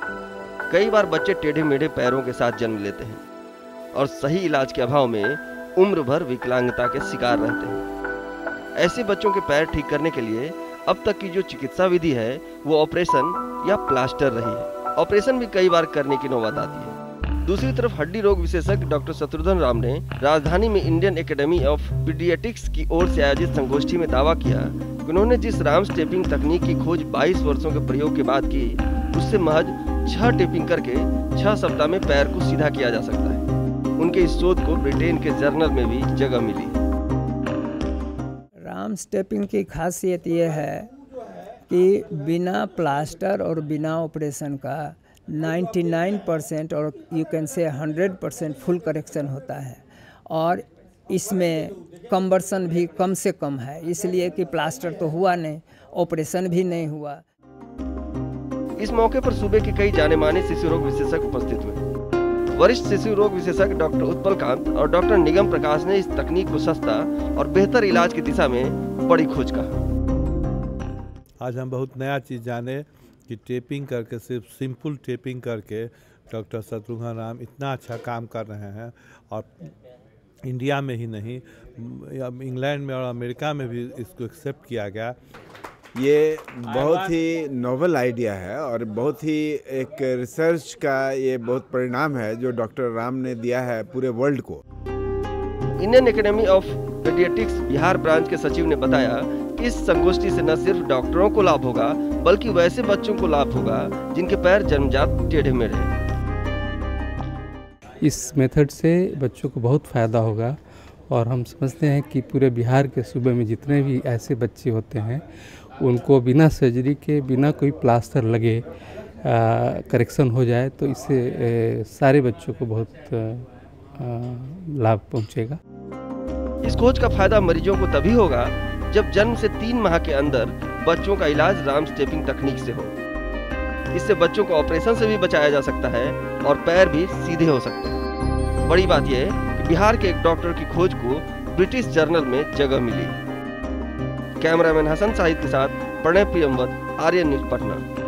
कई बार बच्चे टेढ़े मेढ़े पैरों के साथ जन्म लेते हैं और सही इलाज के अभाव में उम्र भर विकलांगता के शिकार रहते हैं। ऐसे बच्चों के पैर ठीक करने के लिए अब तक की जो चिकित्सा विधि है वो ऑपरेशन या प्लास्टर रही है। ऑपरेशन भी कई बार करने की नौबत आती है। दूसरी तरफ हड्डी रोग विशेषज्ञ डॉक्टर शत्रुघ्न राम ने राजधानी में इंडियन एकेडमी ऑफ पीडियाट्रिक्स की ओर से आयोजित संगोष्ठी में दावा किया कि उन्होंने जिस राम स्टेपिंग तकनीक की खोज 22 वर्षों के प्रयोग के बाद की, उससे महज 6 टेपिंग करके 6 सप्ताह में पैर को सीधा किया जा सकता है। उनके इस शोध को ब्रिटेन के जर्नल में भी जगह मिली। राम स्टेपिंग की खासियत यह है कि बिना प्लास्टर और बिना ऑपरेशन का 99% और you can say 100% full correction होता है और इसमें कन्वर्सन भी कम से कम है, इसलिए कि प्लास्टर तो हुआ नहीं, ऑपरेशन भी नहीं हुआ। इस मौके पर सूबे के कई जाने माने शिशु रोग विशेषज्ञ उपस्थित हुए। वरिष्ठ शिशु रोग विशेषज्ञ डॉक्टर उत्पल कांत और डॉक्टर निगम प्रकाश ने इस तकनीक को सस्ता और बेहतर इलाज की दिशा में बड़ी खोज कहा। आज हम बहुत नया चीज़ जाने कि टेपिंग करके, सिर्फ सिंपल टेपिंग करके डॉक्टर शत्रुघ्न राम इतना अच्छा काम कर रहे हैं और इंडिया में ही नहीं, इंग्लैंड में और अमेरिका में भी इसको एक्सेप्ट किया गया। ये बहुत ही नोवेल आइडिया है और बहुत ही एक रिसर्च का ये बहुत परिणाम है जो डॉक्टर राम ने दिया है पूरे वर्ल्ड को। Indian academy of paediatrics Bihar branch के सचिव ने बताया कि इस संगोष्ठी से न सिर्फ डॉक्टरों को लाभ होगा बल्कि वैसे बच्चों को लाभ होगा जिनके पैर जन्मजात टेढ़े मेढ़े हैं। इस मेथड से बच्चों को बहुत फ़ायदा होगा और हम समझते हैं कि पूरे बिहार के सूबे में जितने भी ऐसे बच्चे होते हैं उनको बिना सर्जरी के, बिना कोई प्लास्टर लगे करेक्शन हो जाए तो इससे सारे बच्चों को बहुत लाभ पहुंचेगा। इस खोज का फायदा मरीजों को तभी होगा जब जन्म से 3 माह के अंदर बच्चों का इलाज राम स्टेपिंग तकनीक से हो। इससे बच्चों को ऑपरेशन से भी बचाया जा सकता है और पैर भी सीधे हो सकते हैं। बड़ी बात यह है कि बिहार के एक डॉक्टर की खोज को ब्रिटिश जर्नल में जगह मिली। कैमरामैन हसन शाहिद के साथ प्रणय प्रियमवत, आर्यन न्यूज़ पटना।